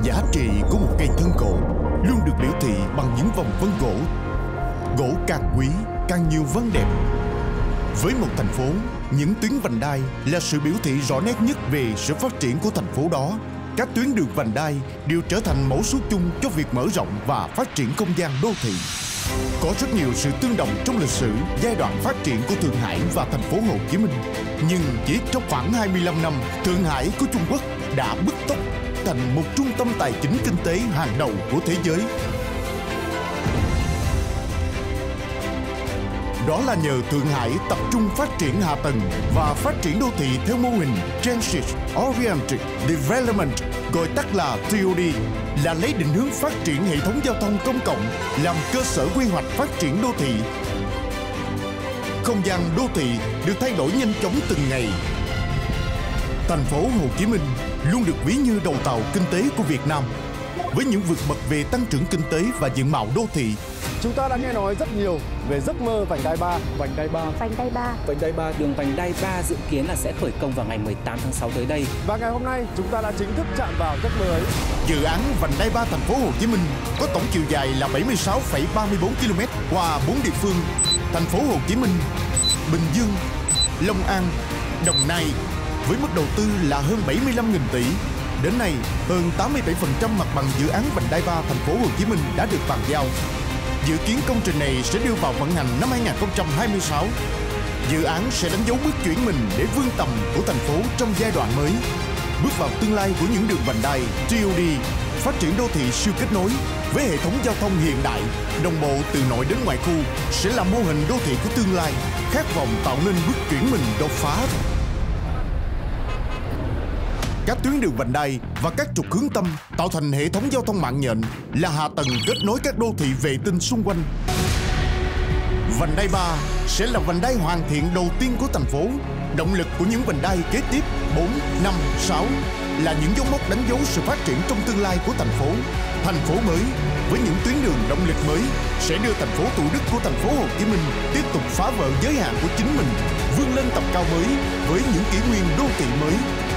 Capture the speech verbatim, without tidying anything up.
Giá trị của một cây thân gỗ luôn được biểu thị bằng những vòng vân gỗ. Gỗ càng quý, càng nhiều vân đẹp. Với một thành phố, những tuyến vành đai là sự biểu thị rõ nét nhất về sự phát triển của thành phố đó. Các tuyến đường vành đai đều trở thành mẫu số chung cho việc mở rộng và phát triển không gian đô thị. Có rất nhiều sự tương đồng trong lịch sử giai đoạn phát triển của Thượng Hải và thành phố Hồ Chí Minh. Nhưng chỉ trong khoảng hai mươi lăm năm, Thượng Hải của Trung Quốc đã bứt tốc thành một trung tâm tài chính kinh tế hàng đầu của thế giới. Đó là nhờ Thượng Hải tập trung phát triển hạ tầng và phát triển đô thị theo mô hình Transit Oriented Development, gọi tắt là T O D, là lấy định hướng phát triển hệ thống giao thông công cộng làm cơ sở quy hoạch phát triển đô thị. Không gian đô thị được thay đổi nhanh chóng từng ngày. Thành phố Hồ Chí Minh luôn được ví như đầu tàu kinh tế của Việt Nam, với những vượt bậc về tăng trưởng kinh tế và diện mạo đô thị. Chúng ta đã nghe nói rất nhiều về giấc mơ vành đai ba, vành đai ba, vành đai ba, vành đai ba. Đường vành đai ba dự kiến là sẽ khởi công vào ngày mười tám tháng sáu tới đây. Và ngày hôm nay chúng ta đã chính thức chạm vào giấc mơ ấy. Dự án vành đai ba thành phố Hồ Chí Minh có tổng chiều dài là bảy mươi sáu phẩy ba mươi bốn ki lô mét qua bốn địa phương: thành phố Hồ Chí Minh, Bình Dương, Long An, Đồng Nai, với mức đầu tư là hơn bảy mươi lăm nghìn tỷ. Đến nay, hơn tám mươi bảy phần trăm mặt bằng dự án vành đai ba thành phố Hồ Chí Minh đã được bàn giao. Dự kiến công trình này sẽ đưa vào vận hành năm hai nghìn không trăm hai mươi sáu. Dự án sẽ đánh dấu bước chuyển mình để vươn tầm của thành phố trong giai đoạn mới, bước vào tương lai của những đường vành đai T O D, phát triển đô thị siêu kết nối với hệ thống giao thông hiện đại, đồng bộ từ nội đến ngoại khu, sẽ là mô hình đô thị của tương lai, khát vọng tạo nên bước chuyển mình đột phá. Các tuyến đường vành đai và các trục hướng tâm tạo thành hệ thống giao thông mạng nhện, là hạ tầng kết nối các đô thị vệ tinh xung quanh. Vành đai ba sẽ là vành đai hoàn thiện đầu tiên của thành phố. Động lực của những vành đai kế tiếp bốn, năm, sáu là những dấu mốc đánh dấu sự phát triển trong tương lai của thành phố. Thành phố mới với những tuyến đường động lực mới sẽ đưa thành phố Thủ Đức của thành phố Hồ Chí Minh tiếp tục phá vỡ giới hạn của chính mình, vươn lên tầm cao mới với những kỷ nguyên đô thị mới.